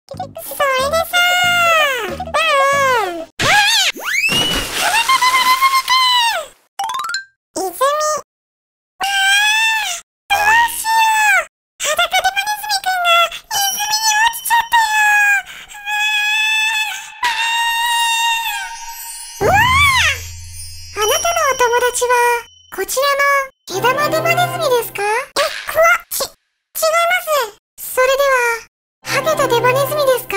それでさ泉、どうしよう。裸でマネズミくんが泉に落ちちゃったよ。うわあ、あなたのお友達はこちらの毛玉デマネズミですか？違います。それではハゲたデマネズミですか？